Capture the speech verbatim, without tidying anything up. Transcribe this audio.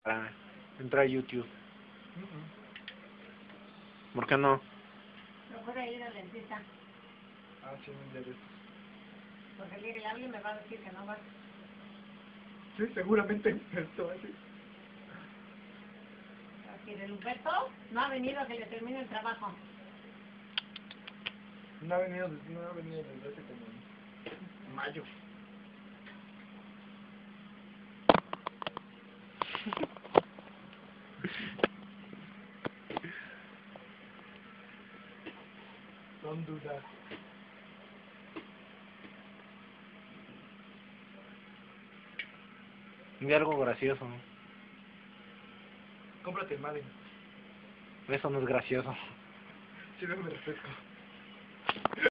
para entrar a YouTube. Uh-uh. ¿Por qué no? Procura ir al dentista. Ah, sí, un día de estos. Porque el le hable y me va a decir que no va. Sí, seguramente esto así. Así de Humberto no ha venido a que le termine el trabajo. No ha venido, desde- no ha venido desde hace como en mayo. Don't do that. Di algo gracioso. Cómprate el Madden. Eso no es gracioso. Sí, déjame refresco.